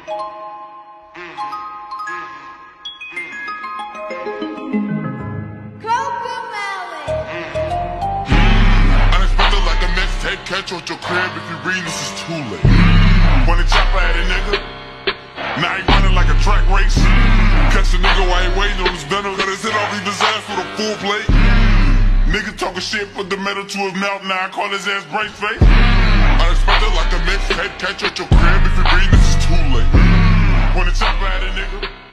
Unexpected like a mixtape, catch you at your crib if you read this is too late. When the chopper at it, nigga. Now he running like a track race. Catch a nigga while he waiting on his venom. Got his head off his ass with a full plate. Nigga talking shit, put the metal to his mouth. Now I call his ass brace face. Unexpected like a mixtape, catch you at your crib if you read this is too late. When the chopper at it, nigga.